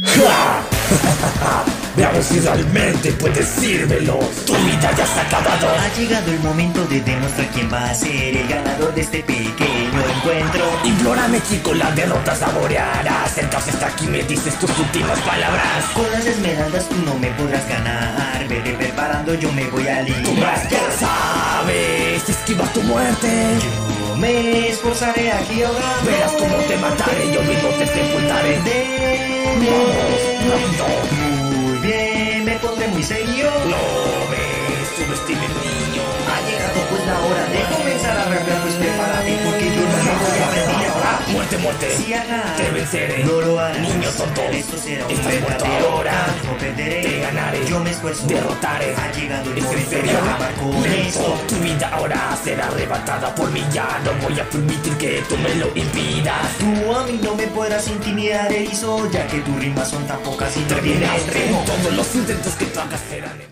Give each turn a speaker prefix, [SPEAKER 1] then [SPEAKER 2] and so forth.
[SPEAKER 1] ¡Ja! Veamos si realmente puedes decírmelo. Tu vida ya se ha acabado.
[SPEAKER 2] Ha llegado el momento de demostrar quién va a ser el ganador de este pequeño encuentro.
[SPEAKER 1] Implórame, chico, la derrota saborearás. Entonces hasta aquí me dices tus últimas palabras.
[SPEAKER 2] Con las esmeraldas tú no me podrás ganar. Vete preparando, yo me voy a
[SPEAKER 1] Tú más
[SPEAKER 2] liar.
[SPEAKER 1] ya sabes, esquiva tu muerte.
[SPEAKER 2] Yo me esforzaré aquí ahora.
[SPEAKER 1] Verás cómo te mataré, yo mismo te sepultaré. Vamos, rápido.
[SPEAKER 2] Muy bien, me pondré muy serio.
[SPEAKER 1] No me subestimes, niño.
[SPEAKER 2] Ha llegado pues la hora de comenzar a rapear, pues prepárate porque yo no me voy a rendir ahora.
[SPEAKER 1] Muerte, muerte.
[SPEAKER 2] Si ganas,
[SPEAKER 1] Te venceré.
[SPEAKER 2] no lo harás.
[SPEAKER 1] Niño tonto.
[SPEAKER 2] Esto será un
[SPEAKER 1] Estás muerto
[SPEAKER 2] verdadero
[SPEAKER 1] ahora.
[SPEAKER 2] no perderé.
[SPEAKER 1] Te ganaré.
[SPEAKER 2] Yo me esfuerzo.
[SPEAKER 1] Derrotaré.
[SPEAKER 2] Ha llegado el
[SPEAKER 1] ¿Es en
[SPEAKER 2] momento de
[SPEAKER 1] serio?
[SPEAKER 2] acabar con
[SPEAKER 1] Lento.
[SPEAKER 2] esto.
[SPEAKER 1] Tu vida ahora será arrebatada por mí. Ya no voy a permitir que tú me lo impidas.
[SPEAKER 2] Tú a mí no me podrás intimidar, erizo, ya que tus rimas son tan pocas y no tienes
[SPEAKER 1] Terminaste.
[SPEAKER 2] ritmo.
[SPEAKER 1] Todos los intentos que tú hagas serán